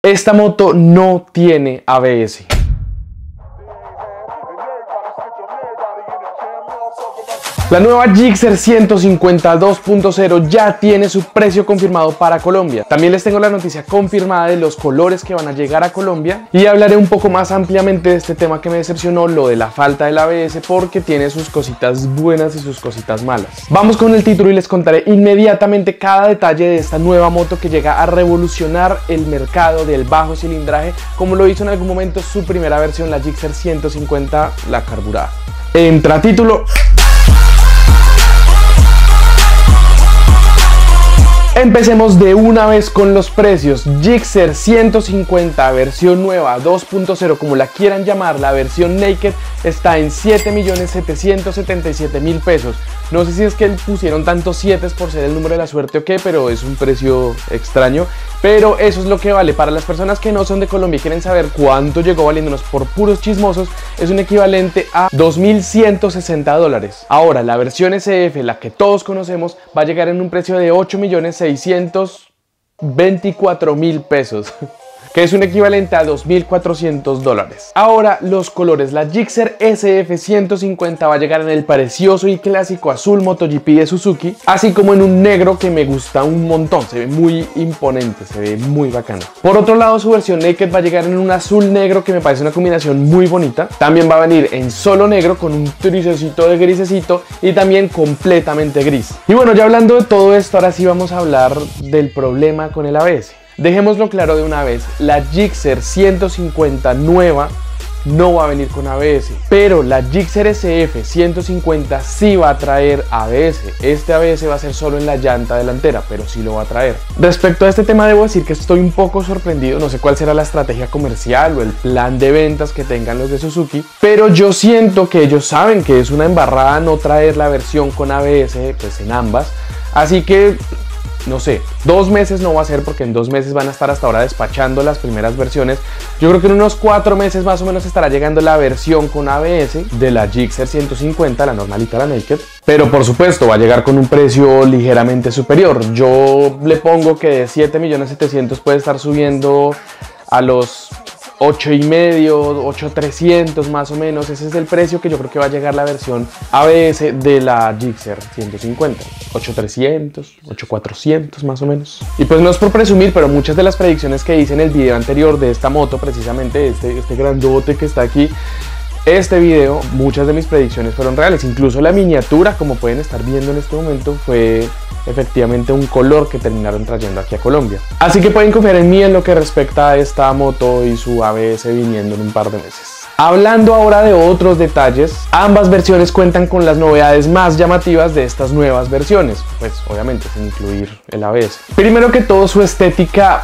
Esta moto no tiene ABS. La nueva Gixxer 150 2.0 ya tiene su precio confirmado para Colombia. También les tengo la noticia confirmada de los colores que van a llegar a Colombia y hablaré un poco más ampliamente de este tema que me decepcionó, lo de la falta del ABS, porque tiene sus cositas buenas y sus cositas malas. Vamos con el título y les contaré inmediatamente cada detalle de esta nueva moto que llega a revolucionar el mercado del bajo cilindraje, como lo hizo en algún momento su primera versión, la Gixxer 150, la carburada. Entra título. Empecemos de una vez con los precios. Gixxer 150 versión nueva 2.0, como la quieran llamar, la versión Naked, está en 7.777.000 pesos. No sé si es que pusieron tantos 7 por ser el número de la suerte o qué, pero es un precio extraño. Pero eso es lo que vale. Para las personas que no son de Colombia y quieren saber cuánto llegó valiéndonos por puros chismosos, es un equivalente a $2.160. Ahora, la versión SF, la que todos conocemos, va a llegar en un precio de 8.624.000 pesos. Que es un equivalente a $2.400. Ahora los colores. La Gixxer SF 150 va a llegar en el precioso y clásico azul MotoGP de Suzuki, así como en un negro que me gusta un montón, se ve muy imponente, se ve muy bacano. Por otro lado, su versión Naked va a llegar en un azul negro que me parece una combinación muy bonita. También va a venir en solo negro con un tricecito de grisecito y también completamente gris. Y bueno, ya hablando de todo esto, ahora sí vamos a hablar del problema con el ABS. Dejémoslo claro de una vez, la Gixxer 150 nueva no va a venir con ABS, pero la Gixxer SF 150 sí va a traer ABS. Este ABS va a ser solo en la llanta delantera, pero sí lo va a traer. Respecto a este tema debo decir que estoy un poco sorprendido, no sé cuál será la estrategia comercial o el plan de ventas que tengan los de Suzuki, pero yo siento que ellos saben que es una embarrada no traer la versión con ABS pues en ambas, así que no sé, 2 meses no va a ser, porque en 2 meses van a estar hasta ahora despachando las primeras versiones. Yo creo que en unos 4 meses más o menos estará llegando la versión con ABS de la Gixxer 150, la normalita, la Naked. Pero por supuesto va a llegar con un precio ligeramente superior. Yo le pongo que de 7.700.000 puede estar subiendo a los 8.500, 8.300 más o menos. Ese es el precio que yo creo que va a llegar la versión ABS de la Gixxer 150. 8.300, 8.400 más o menos. Y pues no es por presumir, pero muchas de las predicciones que hice en el video anterior de esta moto, precisamente este grandote que está aquí, este video, muchas de mis predicciones fueron reales. Incluso la miniatura, como pueden estar viendo en este momento, fue efectivamente un color que terminaron trayendo aquí a Colombia. Así que pueden confiar en mí en lo que respecta a esta moto y su ABS viniendo en un par de meses. Hablando ahora de otros detalles, ambas versiones cuentan con las novedades más llamativas de estas nuevas versiones, pues obviamente sin incluir el ABS. Primero que todo, su estética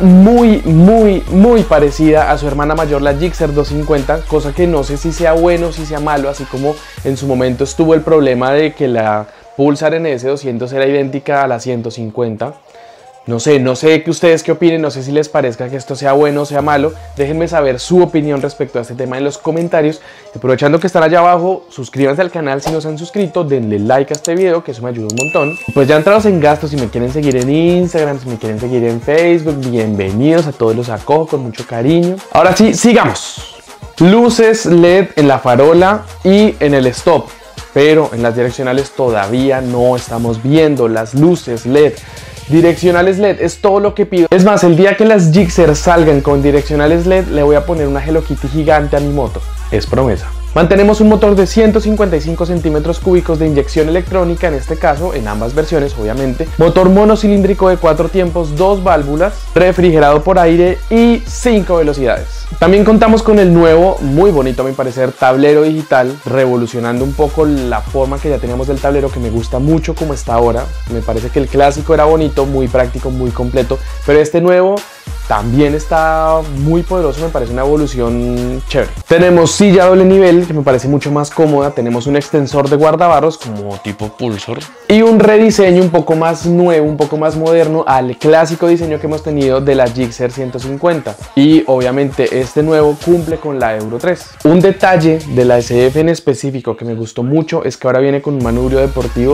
muy parecida a su hermana mayor, la Gixxer 250, cosa que no sé si sea bueno o si sea malo, así como en su momento estuvo el problema de que la Pulsar NS 200 era idéntica a la 150. No sé que ustedes qué opinen, no sé si les parezca que esto sea bueno o sea malo. Déjenme saber su opinión respecto a este tema en los comentarios. Y aprovechando que están allá abajo, suscríbanse al canal si no se han suscrito, denle like a este video, que eso me ayuda un montón. Y pues ya entrados en gastos, si me quieren seguir en Instagram, si me quieren seguir en Facebook, bienvenidos, a todos los acojo con mucho cariño. Ahora sí, sigamos. Luces LED en la farola y en el stop, pero en las direccionales todavía no estamos viendo las luces LED. Direccionales LED es todo lo que pido. Es más, el día que las Gixxer salgan con direccionales LED, le voy a poner una Hello Kitty gigante a mi moto. Es promesa. Mantenemos un motor de 155 centímetros cúbicos de inyección electrónica, en este caso, en ambas versiones, obviamente. Motor monocilíndrico de 4 tiempos, 2 válvulas, refrigerado por aire y 5 velocidades. También contamos con el nuevo, muy bonito a mi parecer, tablero digital, revolucionando un poco la forma que ya teníamos del tablero, que me gusta mucho como está ahora. Me parece que el clásico era bonito, muy práctico, muy completo, pero este nuevo también está muy poderoso, me parece una evolución chévere. Tenemos silla doble nivel, que me parece mucho más cómoda. Tenemos un extensor de guardabarros como tipo Pulsar y un rediseño un poco más nuevo, un poco más moderno al clásico diseño que hemos tenido de la Gixxer 150. Y obviamente este nuevo cumple con la Euro 3. Un detalle de la SF en específico que me gustó mucho es que ahora viene con un manubrio deportivo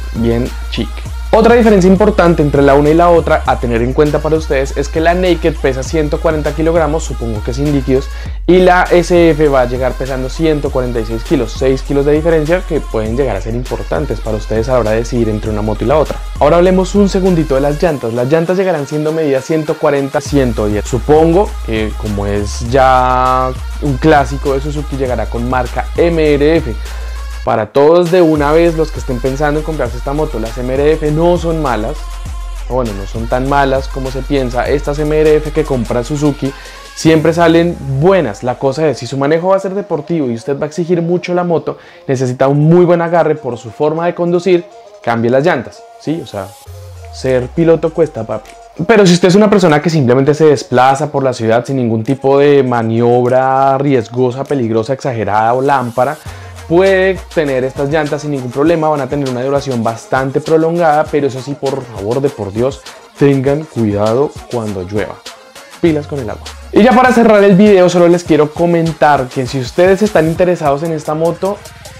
bien chic. Otra diferencia importante entre la una y la otra a tener en cuenta para ustedes es que la Naked pesa 140 kilogramos, supongo que sin líquidos, y la SF va a llegar pesando 146 kilos, 6 kilos de diferencia que pueden llegar a ser importantes para ustedes a la hora de decidir entre una moto y la otra. Ahora hablemos un segundito de las llantas. Las llantas llegarán siendo medidas 140, 110. Supongo que como es ya un clásico de Suzuki, llegará con marca MRF. Para todos de una vez los que estén pensando en comprarse esta moto, las MRF no son malas, bueno, no son tan malas como se piensa. Estas MRF que compra Suzuki siempre salen buenas. La cosa es, si su manejo va a ser deportivo y usted va a exigir mucho la moto, necesita un muy buen agarre por su forma de conducir, cambie las llantas, ¿sí? O sea, ser piloto cuesta, papi. Pero si usted es una persona que simplemente se desplaza por la ciudad sin ningún tipo de maniobra riesgosa, peligrosa, exagerada o lámpara, puede tener estas llantas sin ningún problema. Van a tener una duración bastante prolongada, pero eso sí, por favor, de por Dios, tengan cuidado cuando llueva. Pilas con el agua. Y ya para cerrar el video, solo les quiero comentar que si ustedes están interesados en esta moto,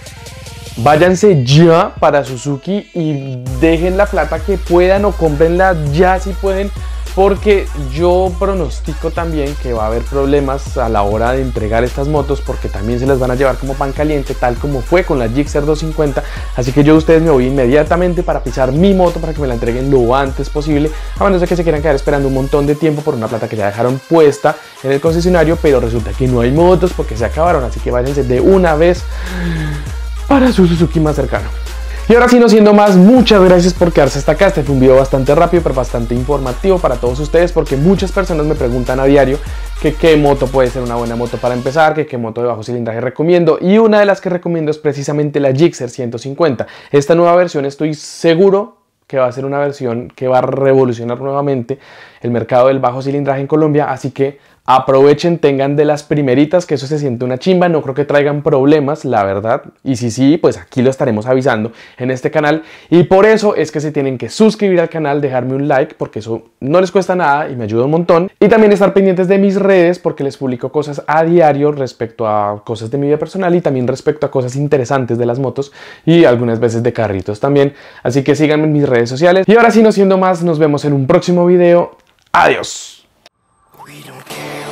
váyanse ya para Suzuki y dejen la plata que puedan o cómprenla ya si pueden, porque yo pronostico también que va a haber problemas a la hora de entregar estas motos, porque también se las van a llevar como pan caliente, tal como fue con la Gixxer 250. Así que yo de ustedes me voy inmediatamente para pisar mi moto para que me la entreguen lo antes posible, a menos de que se quieran quedar esperando un montón de tiempo por una plata que ya dejaron puesta en el concesionario, pero resulta que no hay motos porque se acabaron. Así que váyanse de una vez para su Suzuki más cercano. Y ahora sí, no siendo más, muchas gracias por quedarse hasta acá. Este fue un video bastante rápido pero bastante informativo para todos ustedes, porque muchas personas me preguntan a diario que qué moto puede ser una buena moto para empezar, que qué moto de bajo cilindraje recomiendo, y una de las que recomiendo es precisamente la Gixxer 150. Esta nueva versión estoy seguro que va a ser una versión que va a revolucionar nuevamente el mercado del bajo cilindraje en Colombia, así que aprovechen, tengan de las primeritas, que eso se siente una chimba. No creo que traigan problemas, la verdad, y si sí, pues aquí lo estaremos avisando en este canal, y por eso es que se tienen que suscribir al canal, dejarme un like, porque eso no les cuesta nada y me ayuda un montón, y también estar pendientes de mis redes, porque les publico cosas a diario respecto a cosas de mi vida personal y también respecto a cosas interesantes de las motos y algunas veces de carritos también, así que síganme en mis redes sociales. Y ahora sí, no siendo más, nos vemos en un próximo video. Adiós. We don't care.